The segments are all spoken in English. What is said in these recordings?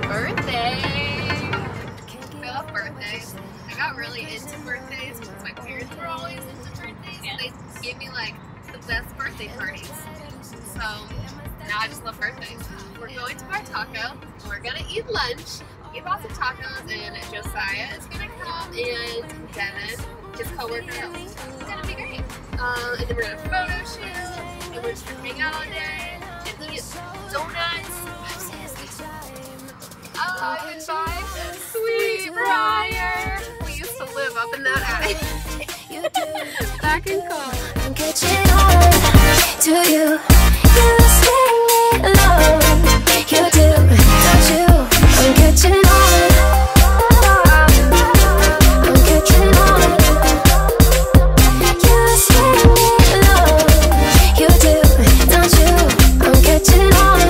birthday! I love birthdays. I got really into birthdays because my parents were always into birthdays. And they gave me like the best birthday parties. So now I just love birthdays. We're going to Bar Taco. We're gonna eat lunch. We bought some tacos, and Josiah is gonna come, and Devin, his coworker. It's gonna be great. And then we're gonna photo shoot, and we're just gonna hang out all day and eat donuts. And buy Sweet Briar. We used to live up in that attic. Back in college. I'm catching on to you. You sting me alone. You do, don't you? I'm catching on. I'm catching on. You sting me alone. You do, don't you? I'm catching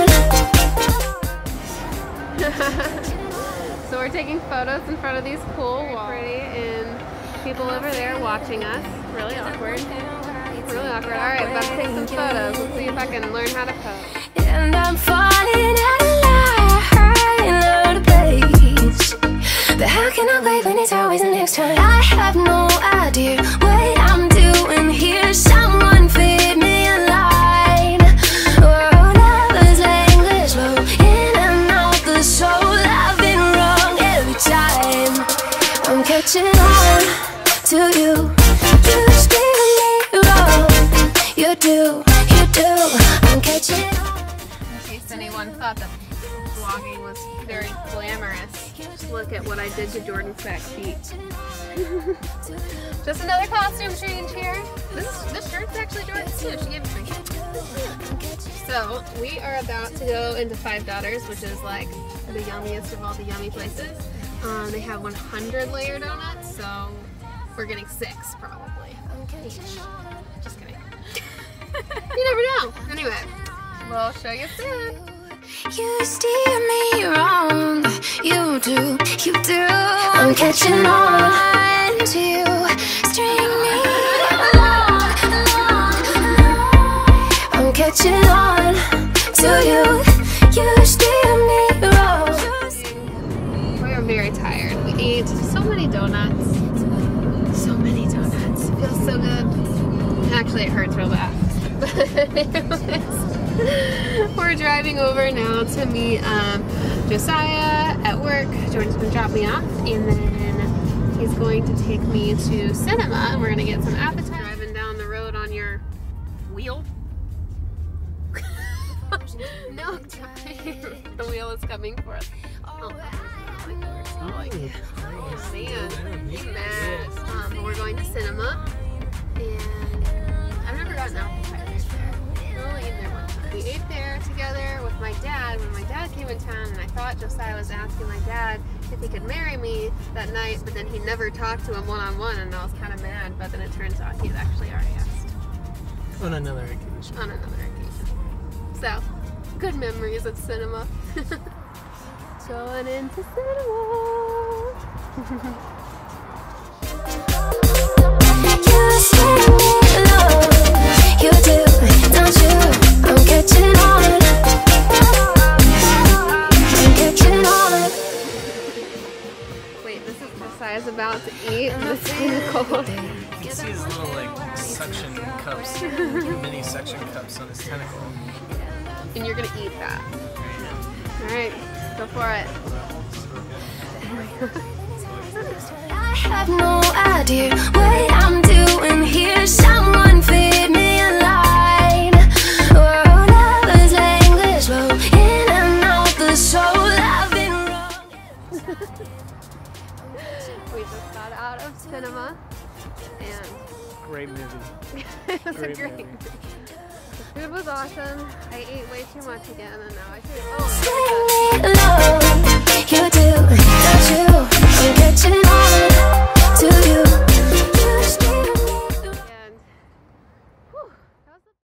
on. So we're taking photos in front of these cool walls. Pretty, and people over there watching us. Really awkward. Really awkward. Alright, about to take some photos. Let's see if I can learn how to pose. And I'm falling out of line out of place. But how can I wait when it's always the next time? I have no idea what I'm doing here. Someone feed me a line. Oh, lovers language flow in and out the soul. I've been wrong every time. I'm catching on to you. You steer me wrong. You do, I'm catching on. In case anyone thought that vlogging was very glamorous, just look at what I did to Jordan's back feet. Just another costume change here. This shirt's actually Jordan's too. She gave it to me. So we are about to go into Five Daughters, which is like the yummiest of all the yummy places. They have 100 layer donuts, so we're getting 6 probably each. Just kidding. You never know. Anyway, we'll show you soon. You steer me wrong. You do. I'm catching on to you. String me along. I'm catching on to you. You steer me wrong. We are very tired. We ate so many donuts. So many donuts. It feels so good. Actually, it hurts real bad. But anyways, we're driving over now to meet Josiah at work. Jordan's gonna drop me off, and then he's going to take me to cinema, and we're gonna get some appetite. Driving down the road on your wheel. No, the wheel is coming for us. Oh, man, he's mad. But we're going to cinema, and I've never gotten appetizers there. We only ate there one time. We ate there together with my dad when my dad came in town, and I thought Josiah was asking my dad if he could marry me that night, but then he never talked to him one-on-one, and I was kind of mad, but then it turns out he had actually already asked. On another occasion. On another occasion. So, good memories at cinema. Going into cinema. You steer me along. You do, don't you? I'm catching on. I'm catching on. Wait, this is Josiah's about to eat, and it's kind of cold. You can see his little like suction cups, mini suction cups on his tentacle. And you're gonna eat that. Alright, go for it. I have no idea what I'm doing here. Someone feed me a line. Oh, lovers language flow in and out the soul. I've been wrong. We just got out of cinema, and Great movie. it was Great a great movie. movie. The food was awesome. I ate way too much again, and now I feel String me along. You do.